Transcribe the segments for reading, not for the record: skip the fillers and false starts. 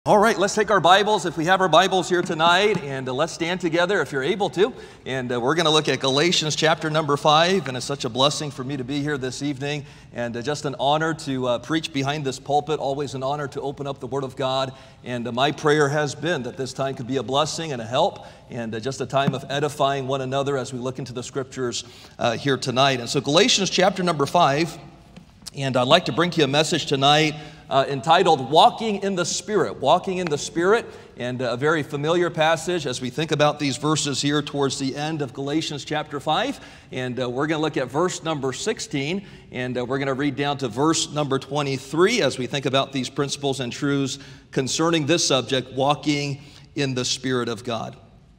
All right, let's take our Bibles, if we have our Bibles here tonight, and let's stand together if you're able to. And we're going to look at Galatians chapter number 5, and it's such a blessing for me to be here this evening, and just an honor to preach behind this pulpit, always an honor to open up the Word of God. And my prayer has been that this time could be a blessing and a help, and just a time of edifying one another as we look into the Scriptures here tonight. And so Galatians chapter number 5, and I'd like to bring to you a message tonight entitled Walking in the Spirit. Walking in the Spirit, and a very familiar passage as we think about these verses here towards the end of Galatians chapter 5. And we're going to look at verse number 16, and we're going to read down to verse number 23 as we think about these principles and truths concerning this subject, walking in the Spirit of God.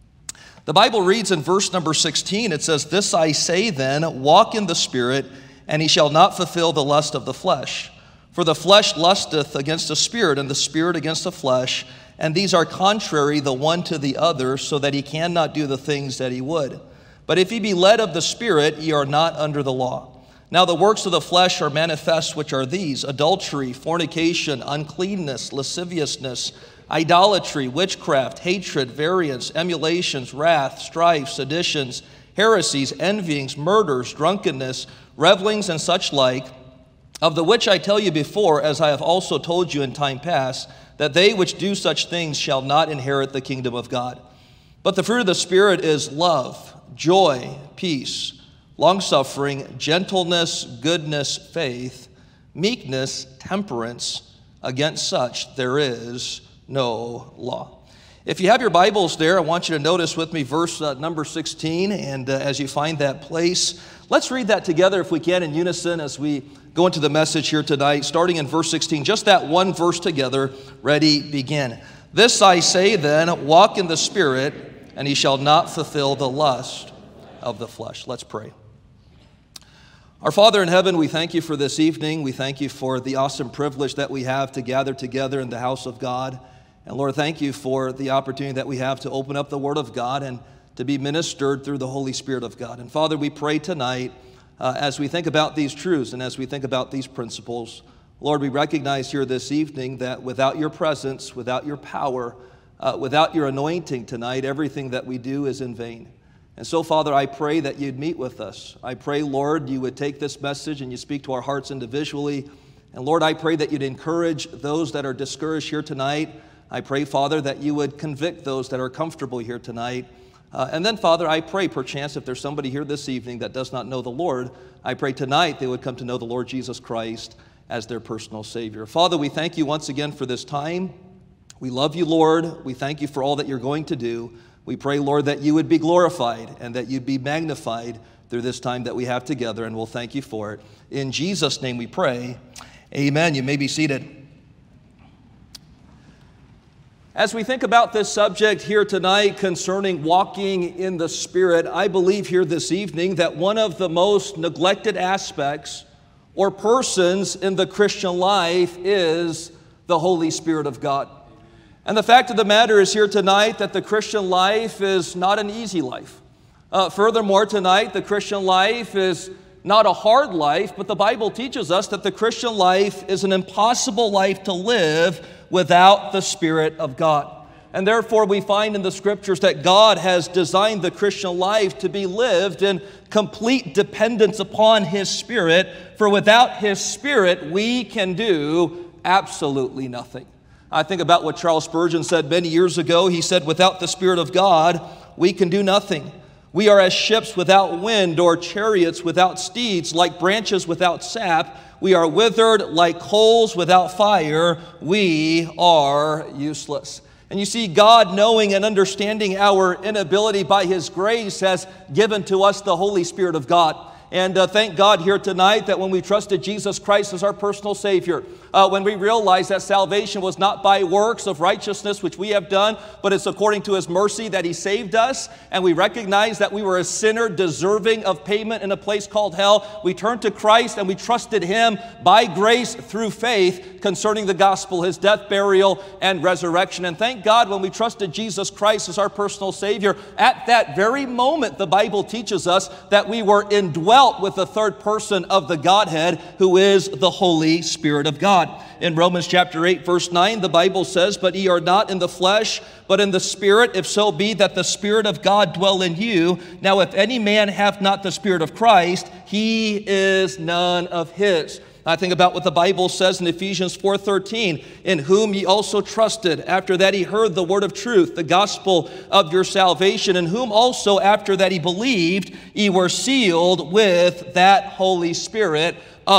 The Bible reads in verse number 16, it says, "This I say then, walk in the Spirit, and ye shall not fulfill the lust of the flesh. For the flesh lusteth against the Spirit, and the Spirit against the flesh, and these are contrary the one to the other, so that he cannot do the things that he would. But if ye be led of the Spirit, ye are not under the law. Now the works of the flesh are manifest, which are these: adultery, fornication, uncleanness, lasciviousness, idolatry, witchcraft, hatred, variance, emulations, wrath, strife, seditions, heresies, envyings, murders, drunkenness, revelings, and such like, of the which I tell you before, as I have also told you in time past, that they which do such things shall not inherit the kingdom of God. But the fruit of the Spirit is love, joy, peace, longsuffering, gentleness, goodness, faith, meekness, temperance. Against such there is no law." If you have your Bibles there, I want you to notice with me verse number 16, and as you find that place, let's read that together if we can in unison as we go into the message here tonight, starting in verse 16, just that one verse together. Ready, begin. "This I say then, walk in the Spirit, and ye shall not fulfill the lust of the flesh." Let's pray. Our Father in heaven, we thank you for this evening. We thank you for the awesome privilege that we have to gather together in the house of God. And Lord, thank you for the opportunity that we have to open up the Word of God and to be ministered through the Holy Spirit of God. And Father, we pray tonight as we think about these truths and as we think about these principles, Lord, we recognize here this evening that without your presence, without your power, without your anointing tonight, everything that we do is in vain. And so, Father, I pray that you'd meet with us. I pray, Lord, you would take this message and you speak to our hearts individually. And Lord, I pray that you'd encourage those that are discouraged here tonight. I pray, Father, that you would convict those that are comfortable here tonight. And then, Father, I pray, perchance, if there's somebody here this evening that does not know the Lord, I pray tonight they would come to know the Lord Jesus Christ as their personal Savior. Father, we thank you once again for this time. We love you, Lord. We thank you for all that you're going to do. We pray, Lord, that you would be glorified and that you'd be magnified through this time that we have together, and we'll thank you for it. In Jesus' name we pray. Amen. You may be seated. As we think about this subject here tonight concerning walking in the Spirit, I believe here this evening that one of the most neglected aspects or persons in the Christian life is the Holy Spirit of God. And the fact of the matter is here tonight that the Christian life is not an easy life. Furthermore, tonight, the Christian life is not a hard life, but the Bible teaches us that the Christian life is an impossible life to live without the Spirit of God. And therefore we find in the Scriptures that God has designed the Christian life to be lived in complete dependence upon His Spirit, for without His Spirit we can do absolutely nothing. I think about what Charles Spurgeon said many years ago. He said, "Without the Spirit of God, we can do nothing. We are as ships without wind, or chariots without steeds, like branches without sap. We are withered like coals without fire. We are useless." And you see, God, knowing and understanding our inability by His grace, has given to us the Holy Spirit of God. And thank God here tonight that when we trusted Jesus Christ as our personal Savior, when we realized that salvation was not by works of righteousness which we have done, but it's according to His mercy that He saved us, and we recognized that we were a sinner deserving of payment in a place called hell, we turned to Christ and we trusted Him by grace through faith concerning the gospel, His death, burial, and resurrection. And thank God when we trusted Jesus Christ as our personal Savior, at that very moment the Bible teaches us that we were indwelt indwelt with the third person of the Godhead, who is the Holy Spirit of God. In Romans chapter 8, verse 9, the Bible says, "But ye are not in the flesh, but in the Spirit, if so be that the Spirit of God dwell in you. Now if any man have not the Spirit of Christ, he is none of his." I think about what the Bible says in Ephesians 4:13, "In whom ye also trusted, after that ye heard the word of truth, the gospel of your salvation, in whom also after that ye believed, ye were sealed with that Holy Spirit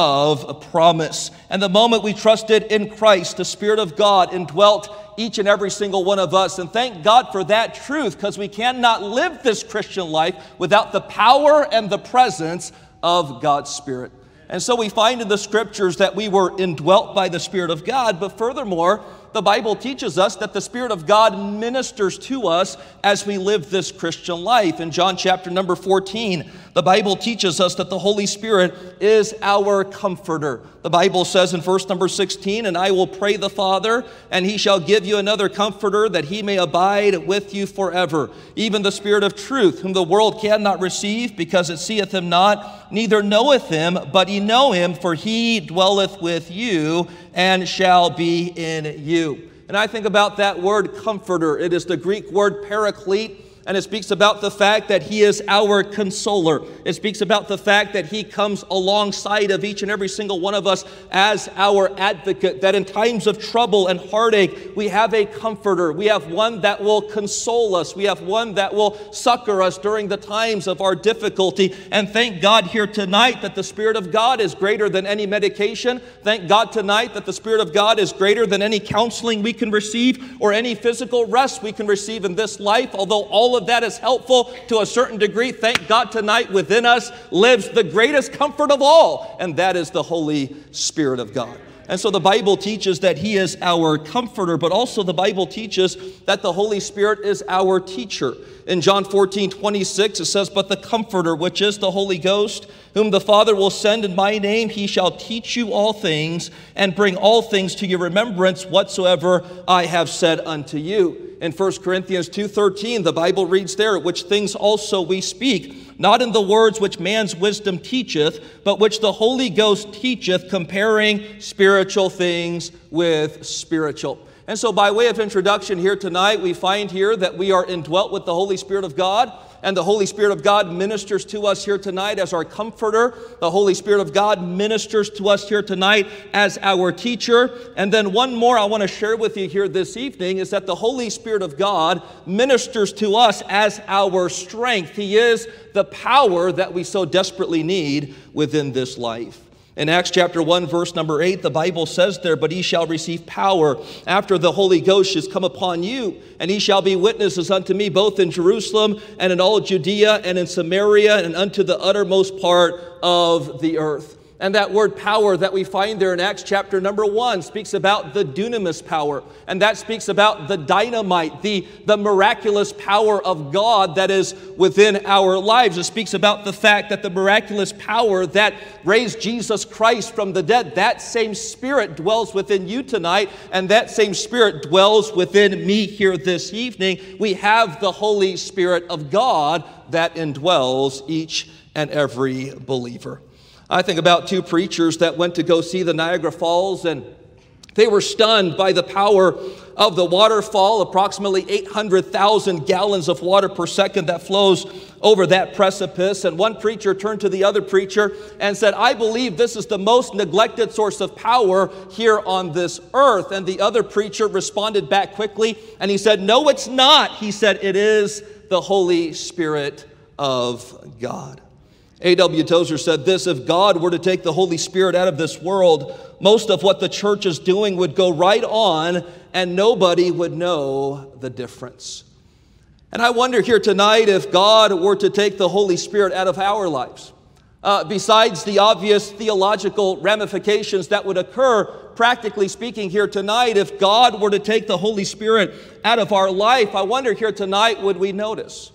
of promise." And the moment we trusted in Christ, the Spirit of God indwelt each and every single one of us. And thank God for that truth, because we cannot live this Christian life without the power and the presence of God's Spirit. And so we find in the Scriptures that we were indwelt by the Spirit of God, but furthermore, the Bible teaches us that the Spirit of God ministers to us as we live this Christian life. In John chapter number 14, the Bible teaches us that the Holy Spirit is our comforter. The Bible says in verse number 16, "And I will pray the Father, and he shall give you another comforter, that he may abide with you forever. Even the Spirit of truth, whom the world cannot receive, because it seeth him not, neither knoweth him, but ye know him, for he dwelleth with you, and shall be in you." And I think about that word comforter. It is the Greek word paraclete, and it speaks about the fact that he is our consoler. It speaks about the fact that he comes alongside of each and every single one of us as our advocate, that in times of trouble and heartache, we have a comforter. We have one that will console us. We have one that will succor us during the times of our difficulty. And thank God here tonight that the Spirit of God is greater than any medication. Thank God tonight that the Spirit of God is greater than any counseling we can receive or any physical rest we can receive in this life. Although all of that is helpful to a certain degree, thank God tonight within us lives the greatest comfort of all, and that is the Holy Spirit of God. And so the Bible teaches that he is our comforter, but also the Bible teaches that the Holy Spirit is our teacher. In John 14:26, it says, "But the Comforter, which is the Holy Ghost, whom the Father will send in my name, he shall teach you all things, and bring all things to your remembrance, whatsoever I have said unto you." In 1 Corinthians 2:13, the Bible reads there, "Which things also we speak, not in the words which man's wisdom teacheth, but which the Holy Ghost teacheth, comparing spiritual things with spiritual." And so by way of introduction here tonight, we find here that we are indwelt with the Holy Spirit of God, and the Holy Spirit of God ministers to us here tonight as our comforter. The Holy Spirit of God ministers to us here tonight as our teacher. And then one more I want to share with you here this evening is that the Holy Spirit of God ministers to us as our strength. He is the power that we so desperately need within this life. In Acts chapter 1, verse number 8, the Bible says there, "But ye shall receive power after the Holy Ghost is come upon you, and ye shall be witnesses unto me both in Jerusalem and in all Judea and in Samaria and unto the uttermost part of the earth." And that word power that we find there in Acts chapter number 1 speaks about the dunamis power. And that speaks about the dynamite, the miraculous power of God that is within our lives. It speaks about the fact that the miraculous power that raised Jesus Christ from the dead, that same Spirit dwells within you tonight, and that same Spirit dwells within me here this evening. We have the Holy Spirit of God that indwells each and every believer. I think about two preachers that went to go see the Niagara Falls, and they were stunned by the power of the waterfall, approximately 800,000 gallons of water per second that flows over that precipice. And one preacher turned to the other preacher and said, "I believe this is the most neglected source of power here on this earth." And the other preacher responded back quickly, and he said, "No, it's not." He said, "It is the Holy Spirit of God." A.W. Tozer said this, "If God were to take the Holy Spirit out of this world, most of what the church is doing would go right on, and nobody would know the difference." And I wonder here tonight, if God were to take the Holy Spirit out of our lives, besides the obvious theological ramifications that would occur, practically speaking here tonight, if God were to take the Holy Spirit out of our life, I wonder here tonight, would we notice?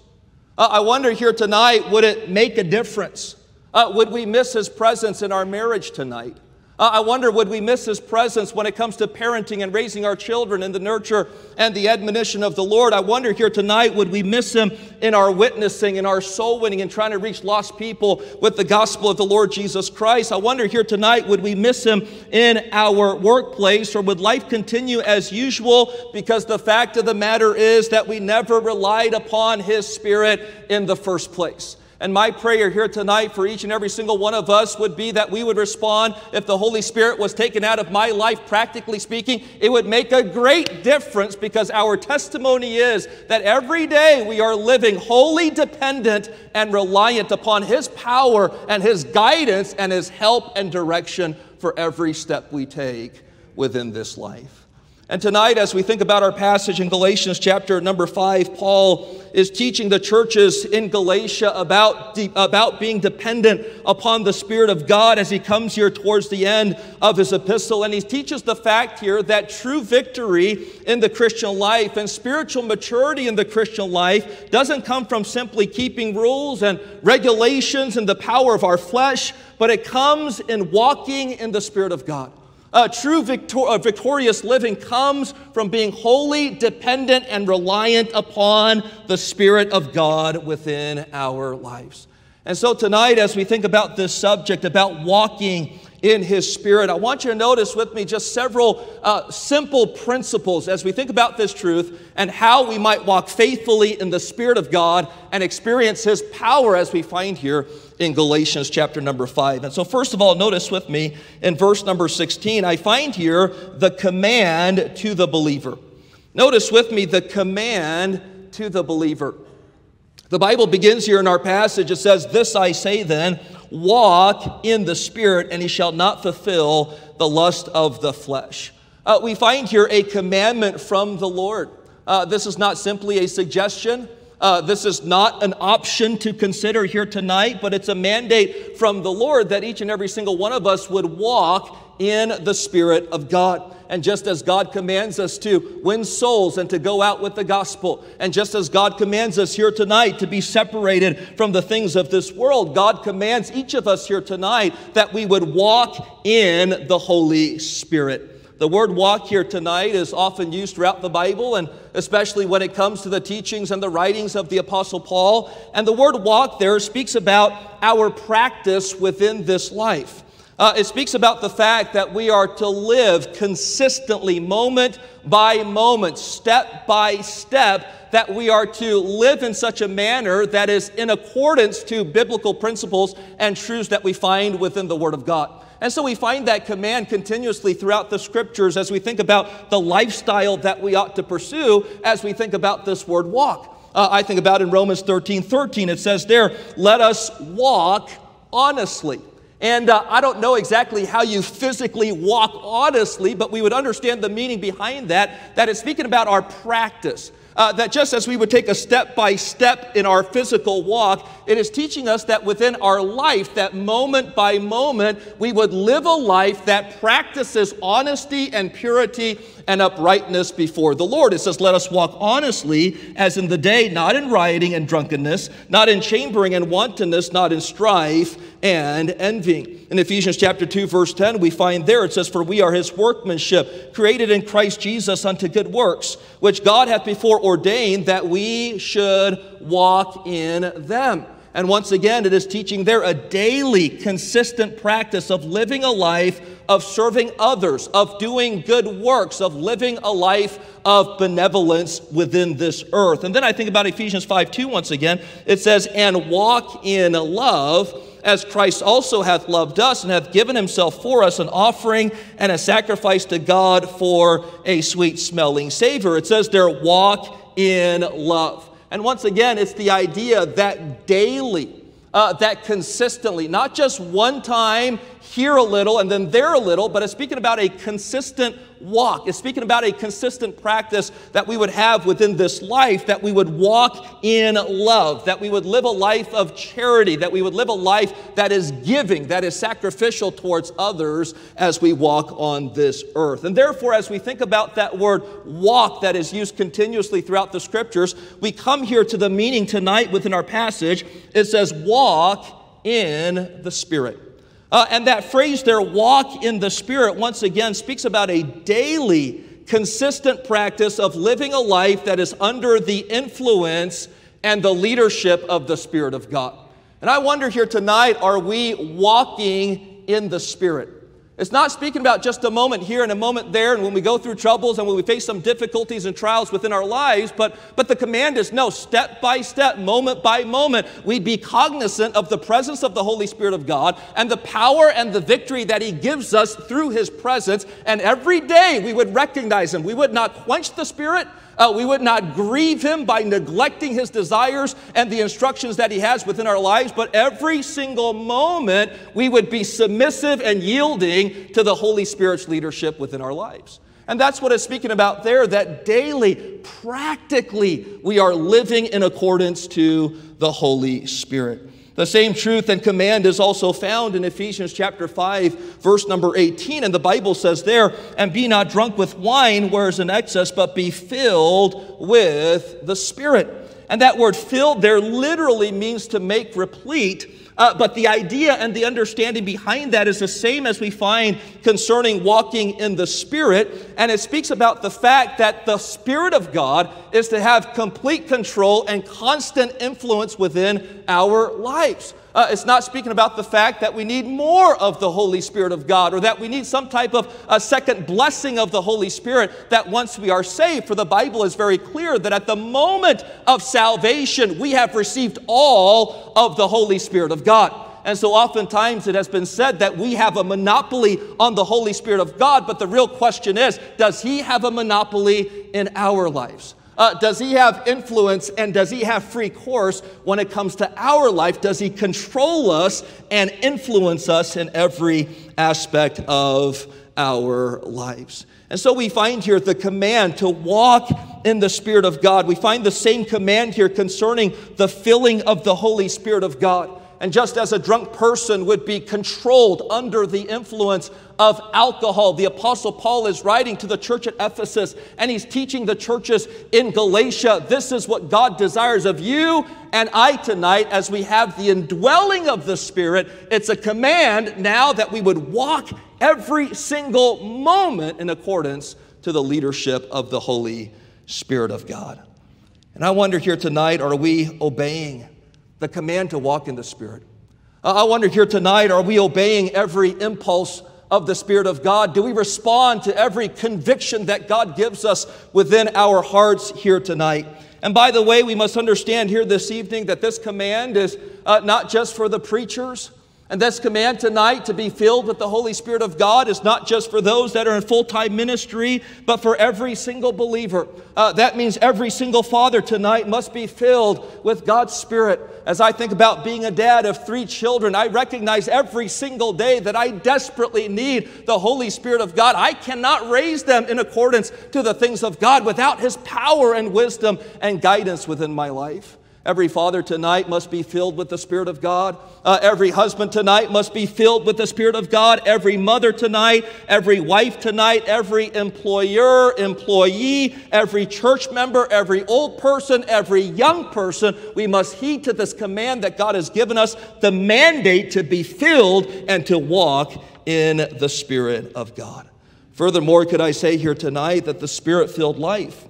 I wonder here tonight, would it make a difference? Would we miss His presence in our marriage tonight? I wonder, would we miss His presence when it comes to parenting and raising our children in the nurture and the admonition of the Lord? I wonder here tonight, would we miss Him in our witnessing, in our soul winning, and trying to reach lost people with the gospel of the Lord Jesus Christ? I wonder here tonight, would we miss Him in our workplace, or would life continue as usual? Because the fact of the matter is that we never relied upon His Spirit in the first place. And my prayer here tonight for each and every single one of us would be that we would respond. If the Holy Spirit was taken out of my life, practically speaking, it would make a great difference, because our testimony is that every day we are living wholly dependent and reliant upon His power and His guidance and His help and direction for every step we take within this life. And tonight, as we think about our passage in Galatians chapter number 5, Paul is teaching the churches in Galatia about being dependent upon the Spirit of God as he comes here towards the end of his epistle. And he teaches the fact here that true victory in the Christian life and spiritual maturity in the Christian life doesn't come from simply keeping rules and regulations and the power of our flesh, but it comes in walking in the Spirit of God. True victorious living comes from being wholly dependent and reliant upon the Spirit of God within our lives. And so tonight, as we think about this subject, about walking in His Spirit, I want you to notice with me just several simple principles as we think about this truth and how we might walk faithfully in the Spirit of God and experience His power as we find here in Galatians chapter number 5. And so first of all, notice with me in verse number 16, I find here the command to the believer. Notice with me the command to the believer. The Bible begins here in our passage. It says, "This I say then, walk in the Spirit, and ye shall not fulfill the lust of the flesh." We find here a commandment from the Lord. This is not simply a suggestion. This is not an option to consider here tonight, but it's a mandate from the Lord that each and every single one of us would walk in the Spirit of God. And just as God commands us to win souls and to go out with the gospel, and just as God commands us here tonight to be separated from the things of this world, God commands each of us here tonight that we would walk in the Holy Spirit. The word walk here tonight is often used throughout the Bible, and especially when it comes to the teachings and the writings of the Apostle Paul. And the word walk there speaks about our practice within this life. It speaks about the fact that we are to live consistently, moment by moment, step by step, that we are to live in such a manner that is in accordance to biblical principles and truths that we find within the Word of God. And so we find that command continuously throughout the Scriptures as we think about the lifestyle that we ought to pursue as we think about this word walk. I think about in Romans 13:13, it says there, "Let us walk honestly." And I don't know exactly how you physically walk honestly, but we would understand the meaning behind that it's speaking about our practice. That just as we would take a step by step in our physical walk, it is teaching us that within our life, that moment by moment, we would live a life that practices honesty and purity and uprightness before the Lord. It says, "Let us walk honestly as in the day, not in rioting and drunkenness, not in chambering and wantonness, not in strife and envying." In Ephesians chapter 2, verse 10, we find there, it says, "For we are His workmanship, created in Christ Jesus unto good works, which God hath before ordained that we should walk in them." And once again, it is teaching there a daily, consistent practice of living a life of serving others, of doing good works, of living a life of benevolence within this earth. And then I think about Ephesians 5:2 once again. It says, "And walk in love, as Christ also hath loved us, and hath given Himself for us, an offering and a sacrifice to God for a sweet-smelling savor." It says there, "Walk in love." And once again, it's the idea that daily, that consistently, not just one time, here a little and then there a little, but it's speaking about a consistent walk. It's speaking about a consistent practice that we would have within this life, that we would walk in love, that we would live a life of charity, that we would live a life that is giving, that is sacrificial towards others as we walk on this earth. And therefore, as we think about that word walk that is used continuously throughout the Scriptures, we come here to the meaning tonight within our passage. It says, walk in the Spirit. And that phrase there, walk in the Spirit, once again speaks about a daily, consistent practice of living a life that is under the influence and the leadership of the Spirit of God. And I wonder here tonight, are we walking in the Spirit? It's not speaking about just a moment here and a moment there, and when we go through troubles and when we face some difficulties and trials within our lives, but the command is no, step by step, moment by moment, we be cognizant of the presence of the Holy Spirit of God and the power and the victory that He gives us through His presence, and every day we would recognize Him. We would not quench the Spirit. We would not grieve Him by neglecting His desires and the instructions that He has within our lives, but every single moment we would be submissive and yielding to the Holy Spirit's leadership within our lives. And that's what it's speaking about there, that daily, practically, we are living in accordance to the Holy Spirit. The same truth and command is also found in Ephesians chapter 5, verse number 18. And the Bible says there, and be not drunk with wine, where is an excess, but be filled with the Spirit. And that word filled there literally means to make replete. But the idea and the understanding behind that is the same as we find concerning walking in the Spirit. And it speaks about the fact that the Spirit of God is to have complete control and constant influence within our lives. It's not speaking about the fact that we need more of the Holy Spirit of God, or that we need some type of a second blessing of the Holy Spirit that once we are saved. For the Bible is very clear that at the moment of salvation, we have received all of the Holy Spirit of God. And so oftentimes it has been said that we have a monopoly on the Holy Spirit of God, but the real question is, does He have a monopoly in our lives? Does He have influence, and does He have free course when it comes to our life? Does He control us and influence us in every aspect of our lives? And so we find here the command to walk in the Spirit of God. We find the same command here concerning the filling of the Holy Spirit of God. And just as a drunk person would be controlled under the influence of alcohol, the Apostle Paul is writing to the church at Ephesus, and he's teaching the churches in Galatia. This is what God desires of you and I tonight as we have the indwelling of the Spirit. It's a command now that we would walk every single moment in accordance to the leadership of the Holy Spirit of God. And I wonder here tonight, are we obeying the command to walk in the Spirit? I wonder here tonight, are we obeying every impulse of the Spirit of God? Do we respond to every conviction that God gives us within our hearts here tonight? And by the way, we must understand here this evening that this command is not just for the preachers. And this command tonight to be filled with the Holy Spirit of God is not just for those that are in full-time ministry, but for every single believer. That means every single father tonight must be filled with God's Spirit. As I think about being a dad of 3 children, I recognize every single day that I desperately need the Holy Spirit of God. I cannot raise them in accordance to the things of God without His power and wisdom and guidance within my life. Every father tonight must be filled with the Spirit of God. Every husband tonight must be filled with the Spirit of God. Every mother tonight, every wife tonight, every employer, employee, every church member, every old person, every young person, we must heed to this command that God has given us, the mandate to be filled and to walk in the Spirit of God. Furthermore, could I say here tonight that the Spirit-filled life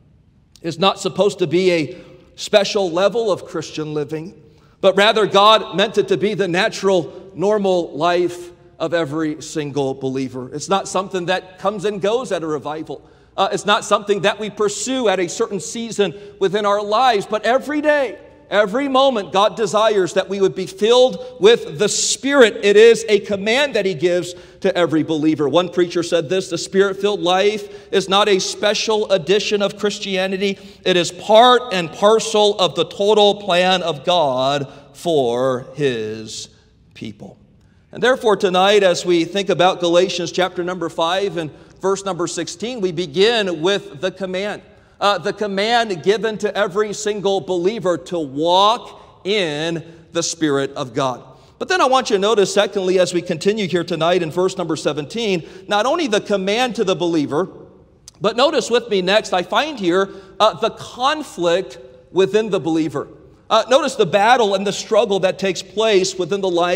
is not supposed to be a special level of Christian living, but rather God meant it to be the natural, normal life of every single believer. It's not something that comes and goes at a revival. It's not something that we pursue at a certain season within our lives, but every day, every moment, God desires that we would be filled with the Spirit. It is a command that He gives to every believer. One preacher said this: the Spirit-filled life is not a special edition of Christianity. It is part and parcel of the total plan of God for His people. And therefore tonight, as we think about Galatians chapter number 5 and verse number 16, we begin with the command. The command given to every single believer to walk in the Spirit of God. But then I want you to notice, secondly, as we continue here tonight in verse number 17, not only the command to the believer, but notice with me next, I find here the conflict within the believer. Notice the battle and the struggle that takes place within the life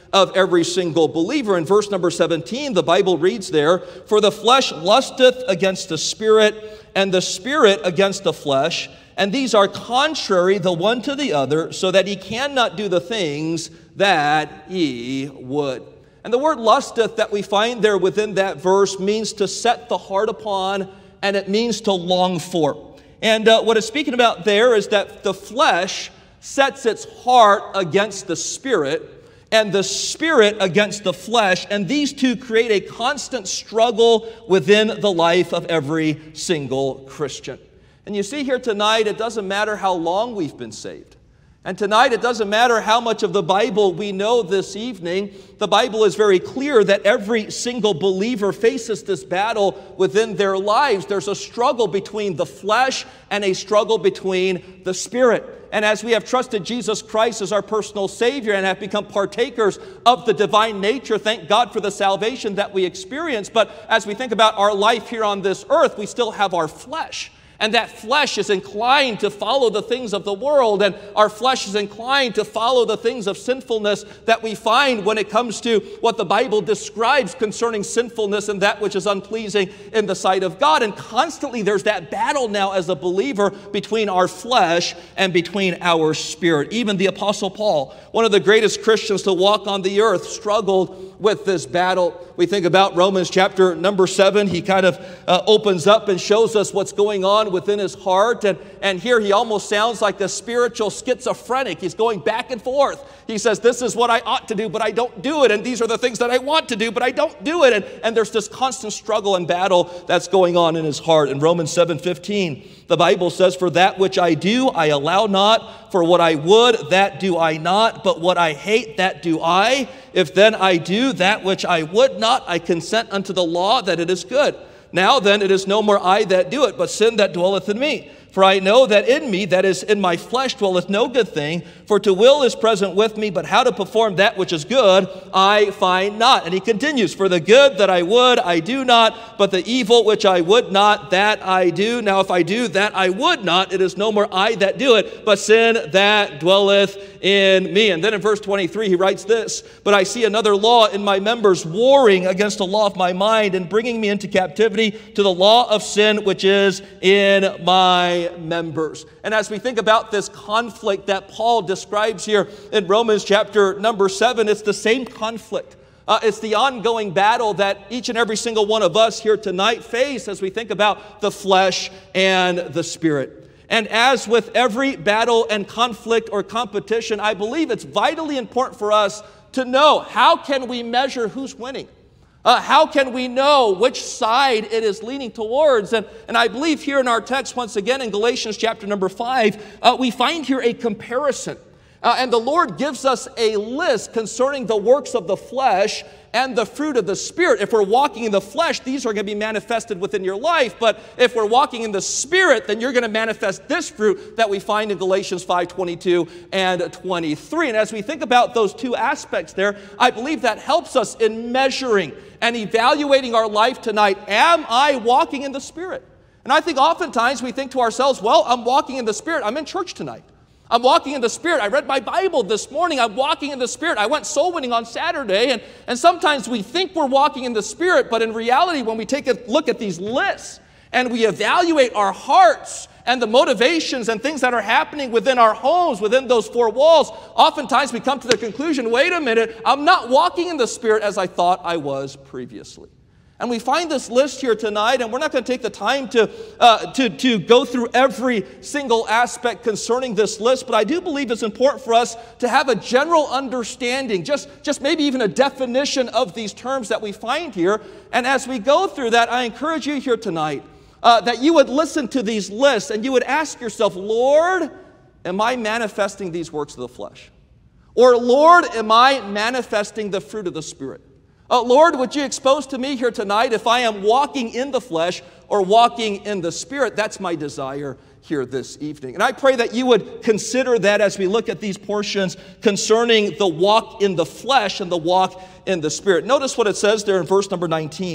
of every single believer. In verse number 17, the Bible reads there, "For the flesh lusteth against the Spirit, and the Spirit against the flesh, and these are contrary the one to the other, so that ye cannot do the things that ye would." And the word lusteth that we find there within that verse means to set the heart upon, and it means to long for. And what it's speaking about there is that the flesh sets its heart against the Spirit, and the Spirit against the flesh, and these two create a constant struggle within the life of every single Christian. And you see here tonight, it doesn't matter how long we've been saved. And tonight, it doesn't matter how much of the Bible we know this evening. The Bible is very clear that every single believer faces this battle within their lives. There's a struggle between the flesh and a struggle between the Spirit. And as we have trusted Jesus Christ as our personal Savior and have become partakers of the divine nature, thank God for the salvation that we experience. But as we think about our life here on this earth, we still have our flesh. And that flesh is inclined to follow the things of the world, and our flesh is inclined to follow the things of sinfulness that we find when it comes to what the Bible describes concerning sinfulness and that which is unpleasing in the sight of God. And constantly there's that battle now as a believer between our flesh and between our spirit. Even the Apostle Paul, one of the greatest Christians to walk on the earth, struggled with this battle. We think about Romans chapter number 7. He kind of opens up and shows us what's going on within his heart. And here he almost sounds like the spiritual schizophrenic. He's going back and forth. He says, this is what I ought to do, but I don't do it. And these are the things that I want to do, but I don't do it. And there's this constant struggle and battle that's going on in his heart. In Romans 7:15, the Bible says, "For that which I do, I allow not. For what I would, that do I not. But what I hate, that do I. If then I do that which I would not, I consent unto the law that it is good. Now then, it is no more I that do it, but sin that dwelleth in me. For I know that in me, that is in my flesh, dwelleth no good thing. For to will is present with me, but how to perform that which is good, I find not." And he continues, "For the good that I would, I do not, but the evil which I would not, that I do. Now if I do that I would not, it is no more I that do it, but sin that dwelleth in me." And then in verse 23, he writes this, "But I see another law in my members, warring against the law of my mind, and bringing me into captivity to the law of sin which is in my members." And as we think about this conflict that Paul describes here in Romans chapter number 7, it's the same conflict. It's the ongoing battle that each and every single one of us here tonight face as we think about the flesh and the spirit. And as with every battle and conflict or competition, I believe it's vitally important for us to know, how can we measure who's winning? How can we know which side it is leaning towards? And I believe here in our text, once again, in Galatians chapter number 5, we find here a comparison. And the Lord gives us a list concerning the works of the flesh and the fruit of the Spirit. If we're walking in the flesh, these are going to be manifested within your life. But if we're walking in the Spirit, then you're going to manifest this fruit that we find in Galatians 5:22 and 23. And as we think about those two aspects there, I believe that helps us in measuring and evaluating our life tonight. Am I walking in the Spirit? And I think oftentimes we think to ourselves, well, I'm walking in the Spirit. I'm in church tonight. I'm walking in the Spirit. I read my Bible this morning. I'm walking in the Spirit. I went soul winning on Saturday. And sometimes we think we're walking in the Spirit, but in reality, when we take a look at these lists and we evaluate our hearts and the motivations and things that are happening within our homes, within those four walls, oftentimes we come to the conclusion, wait a minute, I'm not walking in the Spirit as I thought I was previously. And we find this list here tonight, and we're not going to take the time to go through every single aspect concerning this list, but I do believe it's important for us to have a general understanding, just maybe even a definition of these terms that we find here. And as we go through that, I encourage you here tonight that you would listen to these lists and you would ask yourself, Lord, am I manifesting these works of the flesh? Or Lord, am I manifesting the fruit of the Spirit? Lord, would you expose to me here tonight if I am walking in the flesh or walking in the Spirit? That's my desire here this evening. And I pray that you would consider that as we look at these portions concerning the walk in the flesh and the walk in the Spirit. Notice what it says there in verse number 19.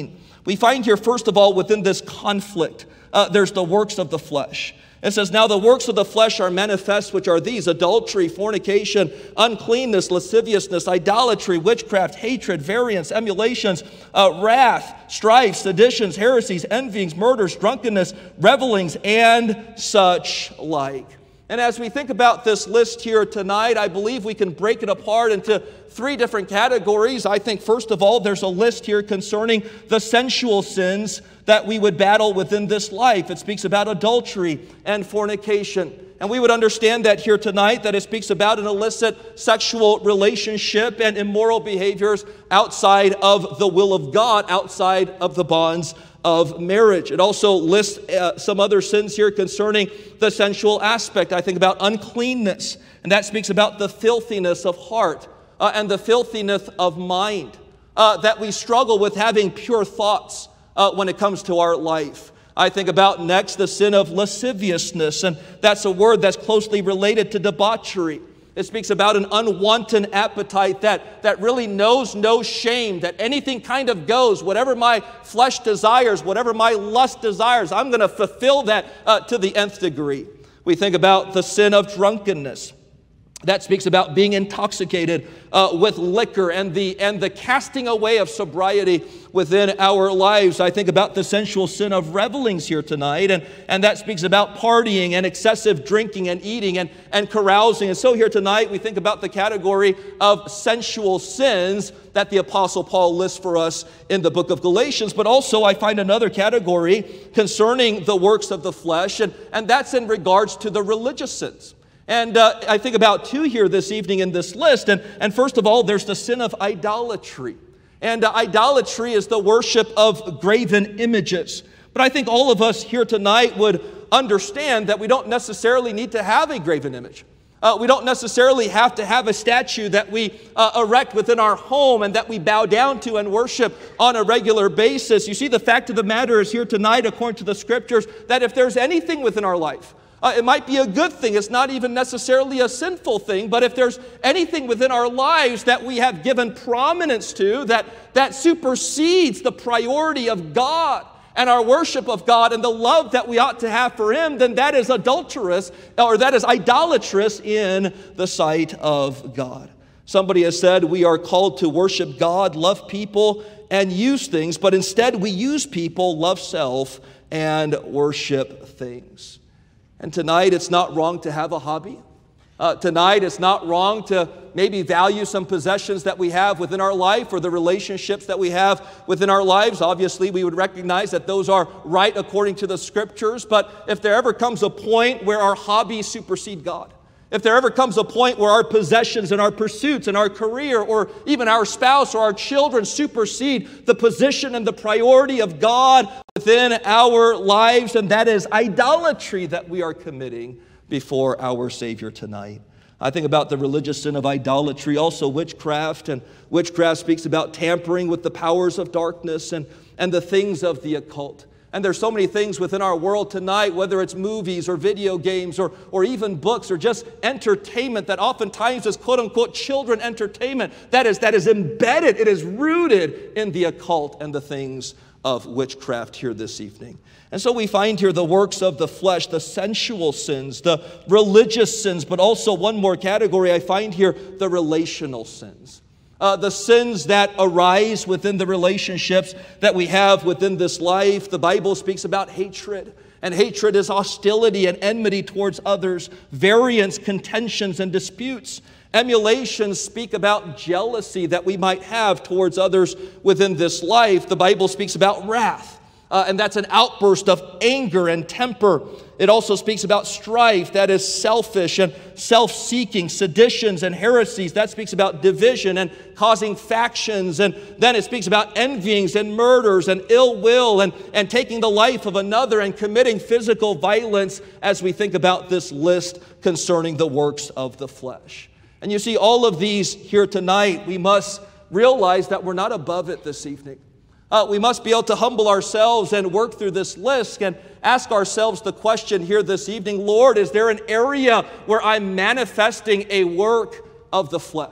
We find here, first of all, within this conflict, there's the works of the flesh. It says, now the works of the flesh are manifest, which are these: adultery, fornication, uncleanness, lasciviousness, idolatry, witchcraft, hatred, variance, emulations, wrath, strife, seditions, heresies, envyings, murders, drunkenness, revelings, and such like. And as we think about this list here tonight, I believe we can break it apart into three different categories. I think, first of all, there's a list here concerning the sensual sins that we would battle within this life. It speaks about adultery and fornication. And we would understand that here tonight, that it speaks about an illicit sexual relationship and immoral behaviors outside of the will of God, outside of the bonds of marriage. It also lists some other sins here concerning the sensual aspect. I think about uncleanness, and that speaks about the filthiness of heart and the filthiness of mind, that we struggle with having pure thoughts when it comes to our life. I think about next the sin of lasciviousness, and that's a word that's closely related to debauchery. It speaks about an unwanted appetite that really knows no shame, that anything kind of goes. Whatever my flesh desires, whatever my lust desires, I'm going to fulfill that to the nth degree. We think about the sin of drunkenness. That speaks about being intoxicated with liquor and the casting away of sobriety within our lives. I think about the sensual sin of revelings here tonight, and that speaks about partying and excessive drinking and eating and carousing. And so here tonight we think about the category of sensual sins that the Apostle Paul lists for us in the book of Galatians. But also I find another category concerning the works of the flesh, and that's in regards to the religious sins. And I think about two here this evening in this list. And first of all, there's the sin of idolatry. And idolatry is the worship of graven images. But I think all of us here tonight would understand that we don't necessarily need to have a graven image. We don't necessarily have to have a statue that we erect within our home and that we bow down to and worship on a regular basis. You see, the fact of the matter is here tonight, according to the Scriptures, that if there's anything within our life, it might be a good thing. It's not even necessarily a sinful thing. But if there's anything within our lives that we have given prominence to, that supersedes the priority of God and our worship of God and the love that we ought to have for Him, then that is adulterous, or that is idolatrous in the sight of God. Somebody has said we are called to worship God, love people, and use things. But instead we use people, love self, and worship things. And tonight, it's not wrong to have a hobby. Tonight, it's not wrong to maybe value some possessions that we have within our life or the relationships that we have within our lives. Obviously, we would recognize that those are right according to the Scriptures. But if there ever comes a point where our hobbies supersede God, if there ever comes a point where our possessions and our pursuits and our career or even our spouse or our children supersede the position and the priority of God within our lives, and that is idolatry that we are committing before our Savior tonight. I think about the religious sin of idolatry, also witchcraft, and witchcraft speaks about tampering with the powers of darkness and the things of the occult. And there's so many things within our world tonight, whether it's movies or video games or even books or just entertainment that oftentimes is quote-unquote children entertainment that is embedded, it is rooted in the occult and the things of witchcraft here this evening. And so we find here the works of the flesh, the sensual sins, the religious sins, but also one more category I find here, the relational sins. The sins that arise within the relationships that we have within this life. The Bible speaks about hatred. And hatred is hostility and enmity towards others, variance, contentions, and disputes. Emulations speak about jealousy that we might have towards others within this life. The Bible speaks about wrath. And that's an outburst of anger and temper. It also speaks about strife, that is selfish and self-seeking, seditions and heresies. That speaks about division and causing factions. And then it speaks about envyings and murders and ill will and taking the life of another and committing physical violence as we think about this list concerning the works of the flesh. And you see, all of these here tonight, we must realize that we're not above it this evening. We must be able to humble ourselves and work through this list and ask ourselves the question here this evening, Lord, is there an area where I'm manifesting a work of the flesh?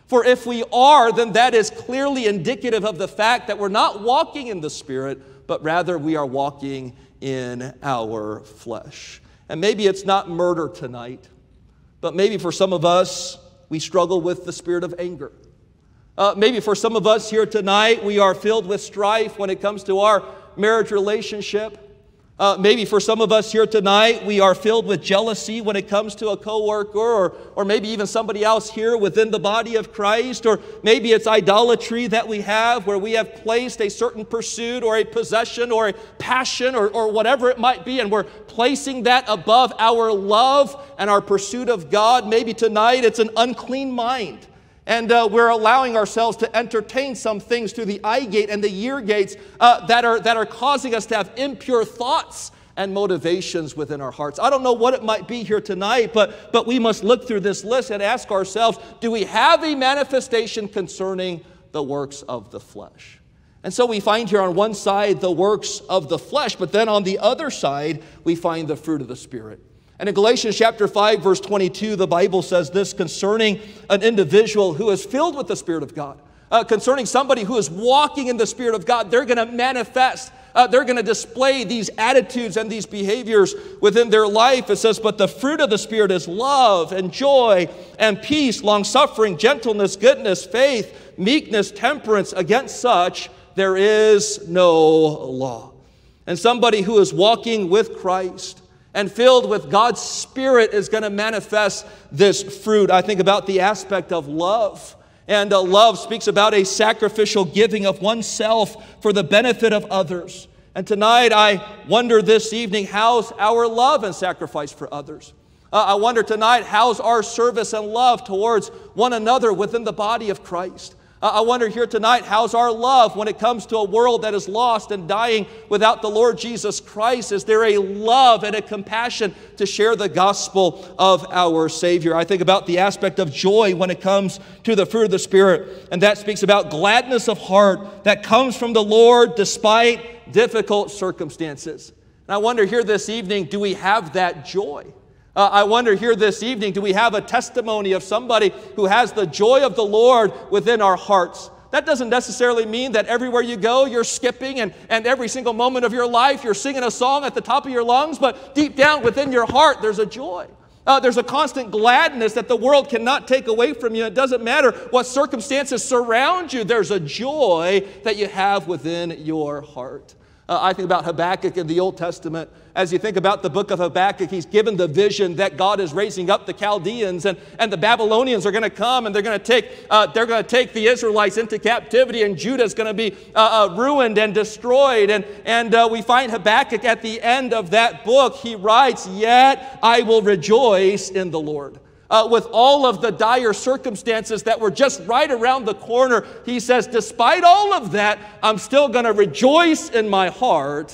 For if we are, then that is clearly indicative of the fact that we're not walking in the Spirit, but rather we are walking in our flesh. And maybe it's not murder tonight, but maybe for some of us, we struggle with the spirit of anger. Maybe for some of us here tonight, we are filled with strife when it comes to our marriage relationship. Maybe for some of us here tonight, we are filled with jealousy when it comes to a coworker, or maybe even somebody else here within the body of Christ, or maybe it's idolatry that we have, where we have placed a certain pursuit or a possession or a passion or whatever it might be, and we're placing that above our love and our pursuit of God. Maybe tonight it's an unclean mind. And we're allowing ourselves to entertain some things through the eye gate and the ear gates that are causing us to have impure thoughts and motivations within our hearts. I don't know what it might be here tonight, but we must look through this list and ask ourselves, do we have a manifestation concerning the works of the flesh? And so we find here on one side the works of the flesh, but then on the other side we find the fruit of the Spirit. And in Galatians chapter 5, verse 22, the Bible says this concerning an individual who is filled with the Spirit of God. Concerning somebody who is walking in the Spirit of God, they're going to manifest, they're going to display these attitudes and these behaviors within their life. It says, but the fruit of the Spirit is love and joy and peace, long-suffering, gentleness, goodness, faith, meekness, temperance. Against such there is no law. And somebody who is walking with Christ and filled with God's Spirit is going to manifest this fruit. I think about the aspect of love. And love speaks about a sacrificial giving of oneself for the benefit of others. And tonight I wonder this evening, how's our love and sacrifice for others? I wonder tonight, how's our service and love towards one another within the body of Christ? I wonder here tonight, how's our love when it comes to a world that is lost and dying without the Lord Jesus Christ? Is there a love and a compassion to share the gospel of our Savior? I think about the aspect of joy when it comes to the fruit of the Spirit, and that speaks about gladness of heart that comes from the Lord despite difficult circumstances. And I wonder here this evening, do we have that joy? I wonder here this evening, do we have a testimony of somebody who has the joy of the Lord within our hearts? That doesn't necessarily mean that everywhere you go, you're skipping and every single moment of your life, you're singing a song at the top of your lungs, but deep down within your heart, there's a joy. There's a constant gladness that the world cannot take away from you. It doesn't matter what circumstances surround you, there's a joy that you have within your heart. I think about Habakkuk in the Old Testament. As you think about the book of Habakkuk, he's given the vision that God is raising up the Chaldeans, and the Babylonians are going to come, and they're going to take the Israelites into captivity, and Judah is going to be ruined and destroyed. And we find Habakkuk at the end of that book, he writes, "Yet I will rejoice in the Lord." With all of the dire circumstances that were just right around the corner, he says, despite all of that, I'm still going to rejoice in my heart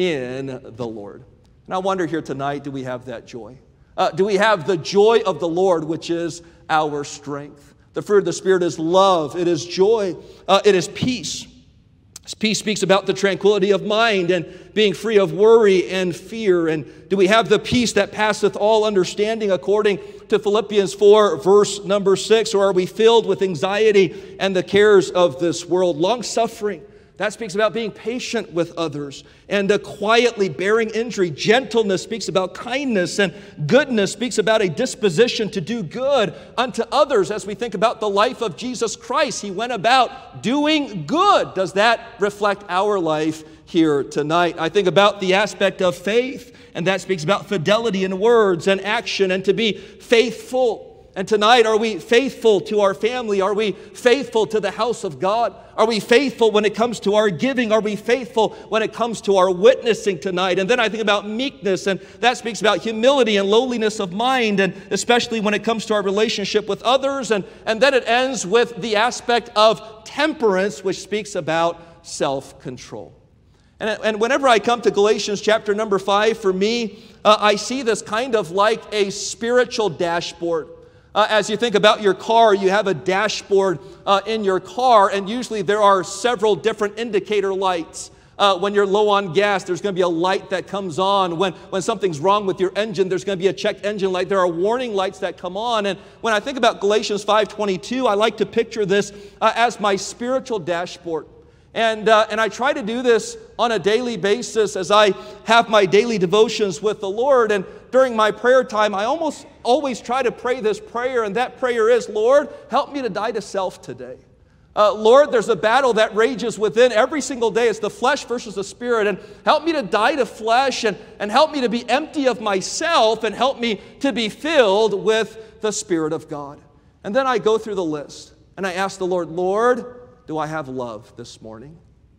in the Lord. And I wonder here tonight, do we have that joy? Do we have the joy of the Lord, which is our strength? The fruit of the Spirit is love, it is joy, it is peace. Peace speaks about the tranquility of mind and being free of worry and fear. And do we have the peace that passeth all understanding according to Philippians 4, verse number 6? Or are we filled with anxiety and the cares of this world? Long-suffering, that speaks about being patient with others and quietly bearing injury. Gentleness speaks about kindness, and goodness speaks about a disposition to do good unto others. As we think about the life of Jesus Christ, he went about doing good. Does that reflect our life here tonight? I think about the aspect of faith, and that speaks about fidelity in words and action and to be faithful. And tonight, are we faithful to our family? Are we faithful to the house of God? Are we faithful when it comes to our giving? Are we faithful when it comes to our witnessing tonight? And then I think about meekness, and that speaks about humility and lowliness of mind, and especially when it comes to our relationship with others. And then it ends with the aspect of temperance, which speaks about self-control. And whenever I come to Galatians chapter number 5, for me, I see this kind of like a spiritual dashboard. As you think about your car, you have a dashboard in your car, and usually there are several different indicator lights. When you're low on gas, there's going to be a light that comes on. When something's wrong with your engine, there's going to be a checked engine light. There are warning lights that come on. And when I think about Galatians 5:22, I like to picture this as my spiritual dashboard. And I try to do this on a daily basis as I have my daily devotions with the Lord. And during my prayer time, I almost always try to pray this prayer. And that prayer is, Lord, help me to die to self today. Lord, there's a battle that rages within every single day. It's the flesh versus the spirit. And help me to die to flesh and help me to be empty of myself and help me to be filled with the Spirit of God. And then I go through the list and I ask the Lord, Lord, do I have love this morning?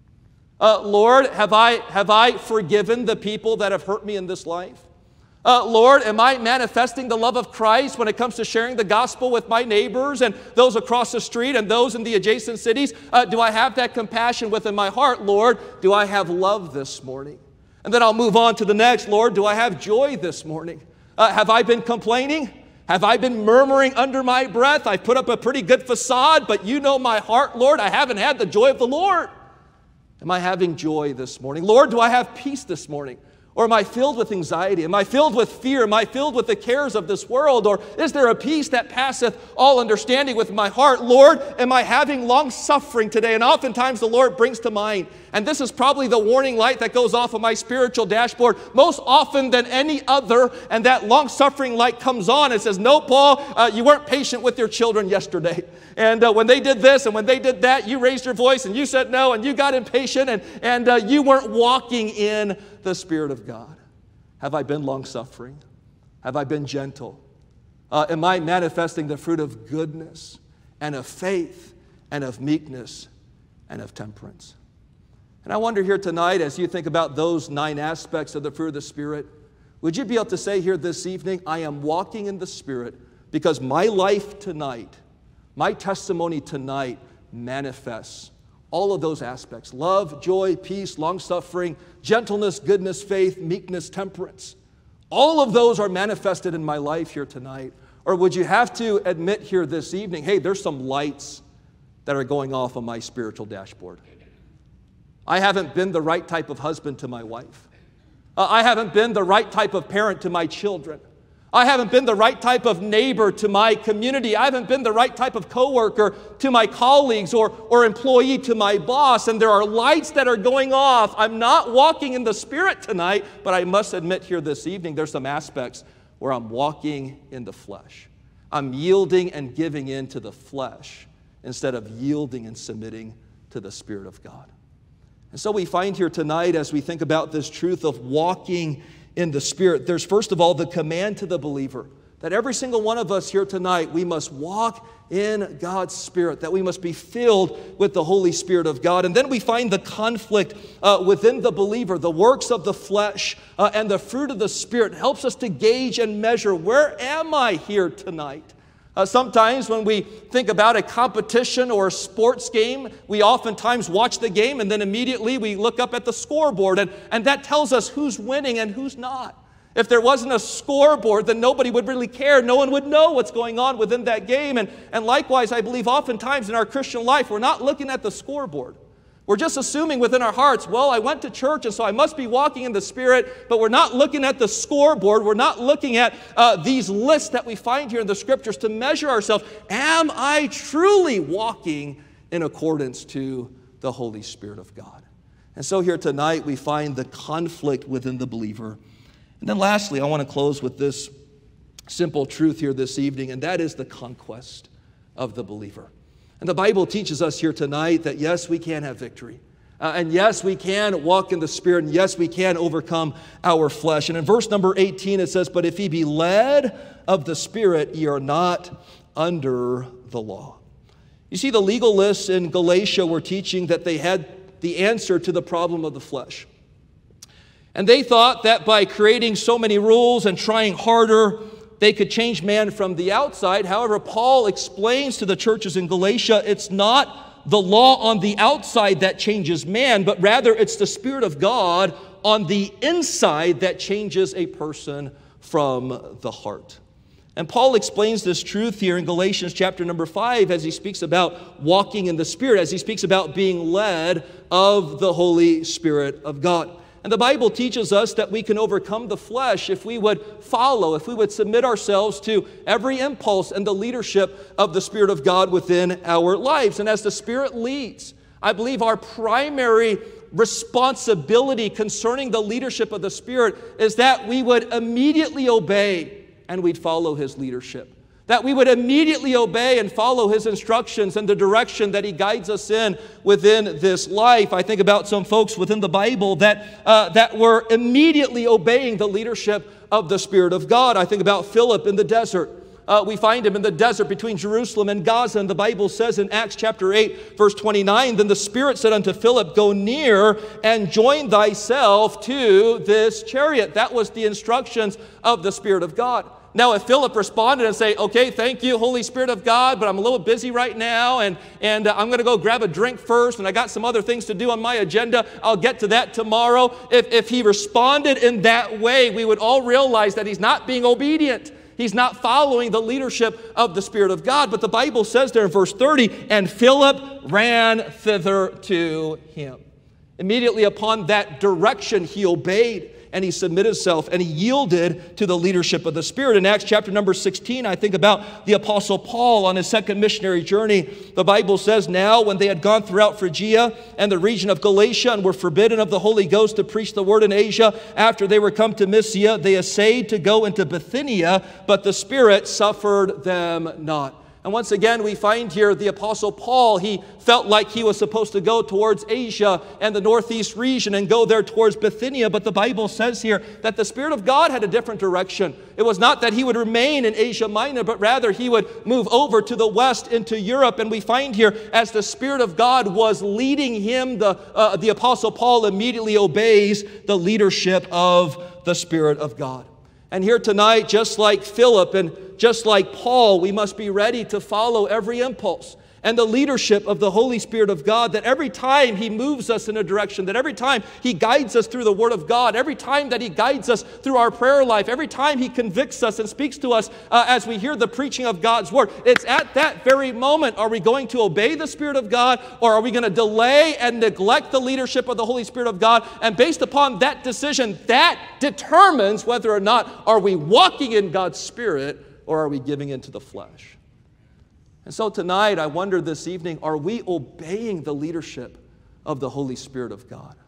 Lord, have I forgiven the people that have hurt me in this life? Lord, am I manifesting the love of Christ when it comes to sharing the gospel with my neighbors and those across the street and those in the adjacent cities? Do I have that compassion within my heart? Lord, do I have love this morning? And then I'll move on to the next. Lord, do I have joy this morning? Have I been complaining? Have I been murmuring under my breath? I've put up a pretty good facade, but you know my heart, Lord. I haven't had the joy of the Lord. Am I having joy this morning? Lord, do I have peace this morning? Or am I filled with anxiety? Am I filled with fear? Am I filled with the cares of this world? Or is there a peace that passeth all understanding with my heart? Lord, am I having long suffering today? And oftentimes the Lord brings to mind, and this is probably the warning light that goes off of my spiritual dashboard most often than any other, and that long suffering light comes on and says, no, Paul, you weren't patient with your children yesterday. And when they did this and when they did that, you raised your voice and you said no and you got impatient and you weren't walking in the Spirit of God. Have I been long-suffering? Have I been gentle? Am I manifesting the fruit of goodness and of faith and of meekness and of temperance? And I wonder here tonight, as you think about those 9 aspects of the fruit of the Spirit, would you be able to say here this evening, I am walking in the Spirit because my life tonight, my testimony tonight manifests all of those aspects: love, joy, peace, long-suffering, gentleness, goodness, faith, meekness, temperance. All of those are manifested in my life here tonight. Or would you have to admit here this evening, hey, there's some lights that are going off on my spiritual dashboard. I haven't been the right type of husband to my wife. I haven't been the right type of parent to my children. I haven't been the right type of neighbor to my community. I haven't been the right type of coworker to my colleagues or employee to my boss. And there are lights that are going off. I'm not walking in the Spirit tonight, but I must admit here this evening, there's some aspects where I'm walking in the flesh. I'm yielding and giving in to the flesh instead of yielding and submitting to the Spirit of God. And so we find here tonight, as we think about this truth of walking in the Spirit, there's first of all the command to the believer that every single one of us here tonight, we must walk in God's Spirit, that we must be filled with the Holy Spirit of God. And then we find the conflict within the believer, the works of the flesh and the fruit of the Spirit. It helps us to gauge and measure, where am I here tonight? Sometimes when we think about a competition or a sports game, we oftentimes watch the game and then immediately we look up at the scoreboard and that tells us who's winning and who's not. If there wasn't a scoreboard, then nobody would really care. No one would know what's going on within that game. And likewise, I believe oftentimes in our Christian life, we're not looking at the scoreboard. We're just assuming within our hearts, well, I went to church and so I must be walking in the Spirit, but we're not looking at the scoreboard. We're not looking at these lists that we find here in the Scriptures to measure ourselves. Am I truly walking in accordance to the Holy Spirit of God? And so here tonight we find the conflict within the believer. And then lastly, I want to close with this simple truth here this evening, and that is the conquest of the believer. And the Bible teaches us here tonight that yes, we can have victory. And yes, we can walk in the Spirit. And yes, we can overcome our flesh. And in verse number 18 it says, but if ye be led of the Spirit, ye are not under the law. You see, the legalists in Galatia were teaching that they had the answer to the problem of the flesh. And they thought that by creating so many rules and trying harder, they could change man from the outside. However, Paul explains to the churches in Galatia, it's not the law on the outside that changes man, but rather it's the Spirit of God on the inside that changes a person from the heart. And Paul explains this truth here in Galatians chapter number 5 as he speaks about walking in the Spirit, as he speaks about being led of the Holy Spirit of God. And the Bible teaches us that we can overcome the flesh if we would follow, if we would submit ourselves to every impulse and the leadership of the Spirit of God within our lives. And as the Spirit leads, I believe our primary responsibility concerning the leadership of the Spirit is that we would immediately obey and we'd follow His leadership. That we would immediately obey and follow His instructions and the direction that He guides us in within this life. I think about some folks within the Bible that were immediately obeying the leadership of the Spirit of God. I think about Philip in the desert. We find him in the desert between Jerusalem and Gaza, and the Bible says in Acts chapter 8, verse 29, then the Spirit said unto Philip, go near and join thyself to this chariot. That was the instructions of the Spirit of God. Now, if Philip responded and say, okay, thank you, Holy Spirit of God, but I'm a little busy right now, and I'm going to go grab a drink first, and I got some other things to do on my agenda. I'll get to that tomorrow. If he responded in that way, we would all realize that he's not being obedient. He's not following the leadership of the Spirit of God. But the Bible says there in verse 30, and Philip ran thither to him. Immediately upon that direction, he obeyed. And he submitted himself and he yielded to the leadership of the Spirit. In Acts chapter number 16, I think about the Apostle Paul on his second missionary journey. The Bible says, now when they had gone throughout Phrygia and the region of Galatia and were forbidden of the Holy Ghost to preach the word in Asia, after they were come to Mysia, they essayed to go into Bithynia, but the Spirit suffered them not. And once again, we find here the Apostle Paul, he felt like he was supposed to go towards Asia and the northeast region and go there towards Bithynia. But the Bible says here that the Spirit of God had a different direction. It was not that he would remain in Asia Minor, but rather he would move over to the west into Europe. And we find here as the Spirit of God was leading him, the Apostle Paul immediately obeys the leadership of the Spirit of God. And here tonight, just like Philip and just like Paul, we must be ready to follow every impulse and the leadership of the Holy Spirit of God, that every time He moves us in a direction, that every time He guides us through the Word of God, every time that He guides us through our prayer life, every time He convicts us and speaks to us as we hear the preaching of God's Word, it's at that very moment, are we going to obey the Spirit of God, or are we going to delay and neglect the leadership of the Holy Spirit of God? And based upon that decision, that determines whether or not are we walking in God's Spirit or are we giving into the flesh. And so tonight, I wonder this evening, are we obeying the leadership of the Holy Spirit of God?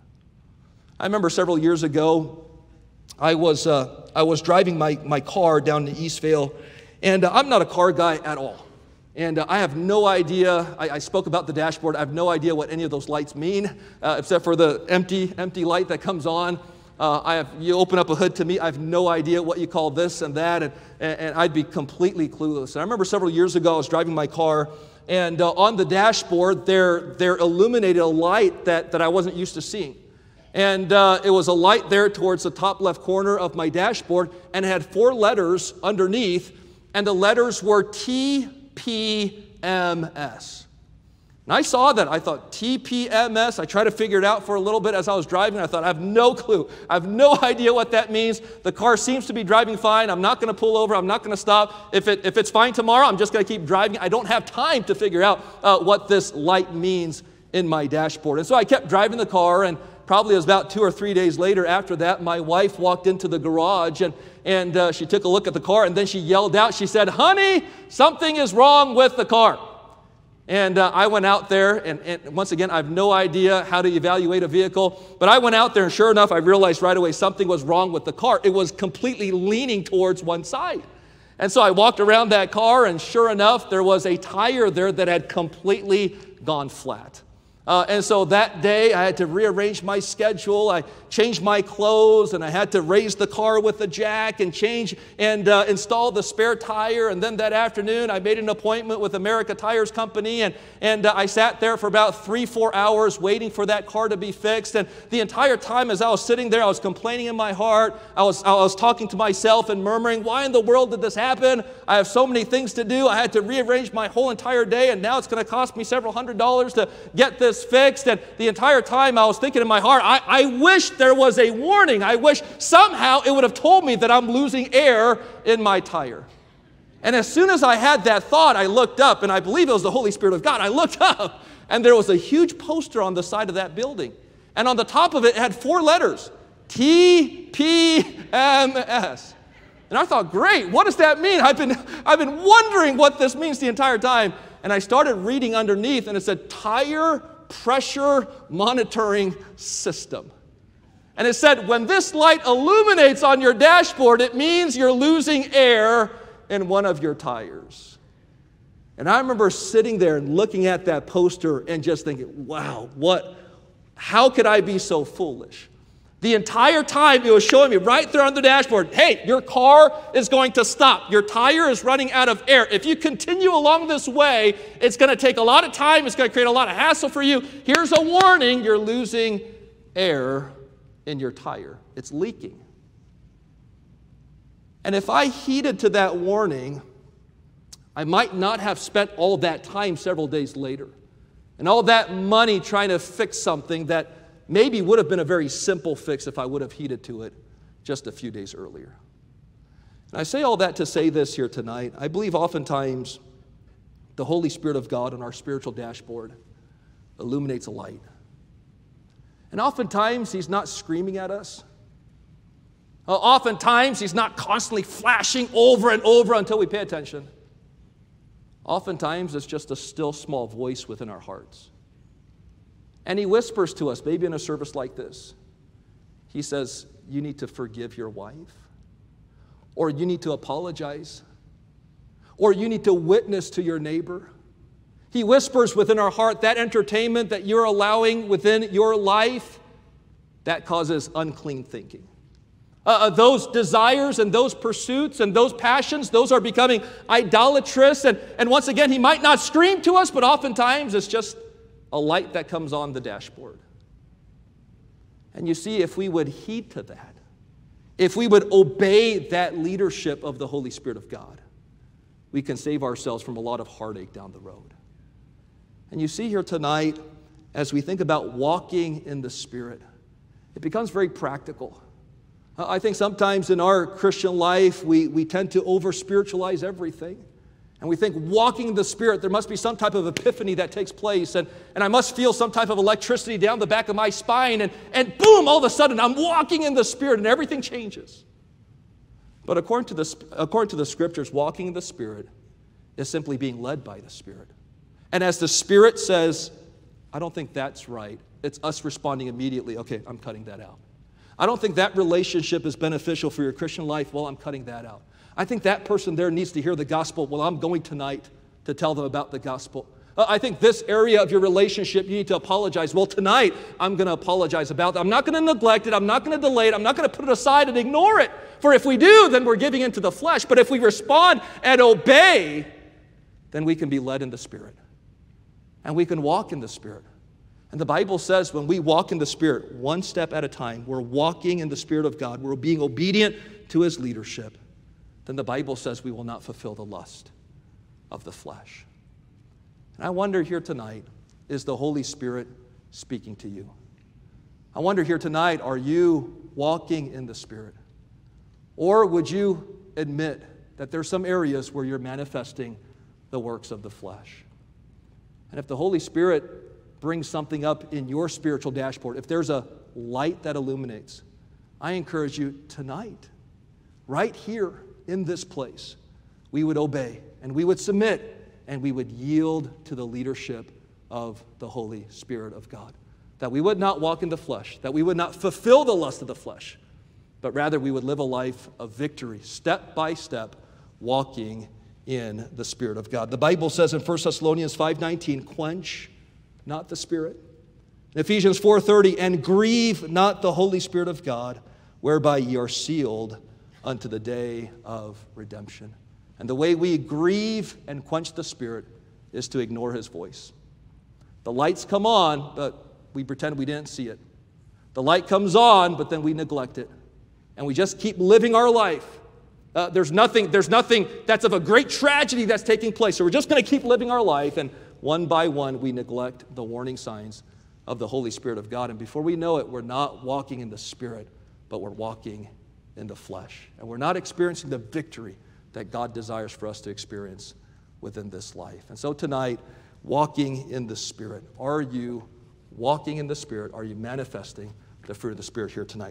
I remember several years ago, I was driving my car down to Eastvale, and I'm not a car guy at all. And I have no idea, I spoke about the dashboard, I have no idea what any of those lights mean, except for the empty light that comes on. You open up a hood to me, I have no idea what you call this and that, and I'd be completely clueless. And I remember several years ago, I was driving my car, and on the dashboard, there illuminated a light that I wasn't used to seeing. And it was a light there towards the top left corner of my dashboard, and it had 4 letters underneath, and the letters were TPMS. And I saw that. I thought, TPMS. I tried to figure it out for a little bit as I was driving. I thought, I have no clue. I have no idea what that means. The car seems to be driving fine. I'm not going to pull over. I'm not going to stop. If it's fine tomorrow, I'm just going to keep driving. I don't have time to figure out what this light means in my dashboard. And so I kept driving the car, and probably it was about 2 or 3 days later after that, my wife walked into the garage, and she took a look at the car, and then she yelled out. She said, honey, something is wrong with the car. And I went out there, and once again, I have no idea how to evaluate a vehicle, but I went out there, and sure enough, I realized right away something was wrong with the car. It was completely leaning towards one side. And so I walked around that car, and sure enough, there was a tire there that had completely gone flat. And so that day, I had to rearrange my schedule. I changed my clothes, and I had to raise the car with the jack and change and install the spare tire. And then that afternoon, I made an appointment with America Tires Company, and I sat there for about 3-4 hours waiting for that car to be fixed. And the entire time as I was sitting there, I was complaining in my heart. I was talking to myself and murmuring, why in the world did this happen? I have so many things to do. I had to rearrange my whole entire day, and now it's going to cost me several $100s to get this fixed. And the entire time I was thinking in my heart, I wish there was a warning. I wish somehow it would have told me that I'm losing air in my tire. And as soon as I had that thought, I looked up, and I believe it was the Holy Spirit of God. I looked up, and there was a huge poster on the side of that building. And on the top of it, it had 4 letters, TPMS. And I thought, great, what does that mean? I've been wondering what this means the entire time. And I started reading underneath, and it said, Tire Pressure Monitoring System. And it said, when this light illuminates on your dashboard, it means you're losing air in one of your tires. And I remember sitting there and looking at that poster and just thinking, wow, how could I be so foolish? The entire time it was showing me right there on the dashboard, hey, your car is going to stop. Your tire is running out of air. If you continue along this way, it's going to take a lot of time. It's going to create a lot of hassle for you. Here's a warning, you're losing air in your tire. It's leaking. And if I heeded to that warning, I might not have spent all that time several days later and all that money trying to fix something that maybe would have been a very simple fix if I would have heeded to it just a few days earlier. And I say all that to say this here tonight. I believe oftentimes the Holy Spirit of God on our spiritual dashboard illuminates a light. And oftentimes He's not screaming at us. Oftentimes He's not constantly flashing over and over until we pay attention. Oftentimes it's just a still small voice within our hearts. And He whispers to us, maybe in a service like this. He says, you need to forgive your wife. Or you need to apologize. Or you need to witness to your neighbor. He whispers within our heart, that entertainment that you're allowing within your life, that causes unclean thinking. Those desires and those pursuits and those passions, those are becoming idolatrous. And once again, He might not scream to us, but oftentimes it's just a light that comes on the dashboard. And you see, if we would heed to that, if we would obey that leadership of the Holy Spirit of God, we can save ourselves from a lot of heartache down the road. And you see here tonight, as we think about walking in the Spirit, it becomes very practical. I think sometimes in our Christian life, we tend to over-spiritualize everything. And we think walking in the Spirit, there must be some type of epiphany that takes place. And I must feel some type of electricity down the back of my spine. And boom, all of a sudden, I'm walking in the Spirit and everything changes. But according to the Scriptures, walking in the Spirit is simply being led by the Spirit. And as the Spirit says, I don't think that's right, it's us responding immediately, okay, I'm cutting that out. I don't think that relationship is beneficial for your Christian life, well, I'm cutting that out. I think that person there needs to hear the gospel, well, I'm going tonight to tell them about the gospel. I think this area of your relationship, you need to apologize. Well, tonight, I'm going to apologize about that. I'm not going to neglect it. I'm not going to delay it. I'm not going to put it aside and ignore it. For if we do, then we're giving into the flesh. But if we respond and obey, then we can be led in the Spirit. And we can walk in the Spirit. And the Bible says when we walk in the Spirit, one step at a time, we're walking in the Spirit of God, we're being obedient to His leadership, then the Bible says we will not fulfill the lust of the flesh. And I wonder here tonight, is the Holy Spirit speaking to you? I wonder here tonight, are you walking in the Spirit? Or would you admit that there's some areas where you're manifesting the works of the flesh? And if the Holy Spirit brings something up in your spiritual dashboard, if there's a light that illuminates, I encourage you tonight, right here in this place, we would obey and we would submit and we would yield to the leadership of the Holy Spirit of God. That we would not walk in the flesh, that we would not fulfill the lust of the flesh, but rather we would live a life of victory, step by step, walking in the Spirit of God. The Bible says in 1 Thessalonians 5:19, quench not the Spirit. In Ephesians 4:30, and grieve not the Holy Spirit of God, whereby ye are sealed unto the day of redemption. And the way we grieve and quench the Spirit is to ignore His voice. The lights come on, but we pretend we didn't see it. The light comes on, but then we neglect it. And we just keep living our life. There's nothing that's of a great tragedy that's taking place. So we're just going to keep living our life, and one by one, we neglect the warning signs of the Holy Spirit of God. And before we know it, we're not walking in the Spirit, but we're walking in the flesh. And we're not experiencing the victory that God desires for us to experience within this life. And so tonight, walking in the Spirit. Are you walking in the Spirit? Are you manifesting the fruit of the Spirit here tonight?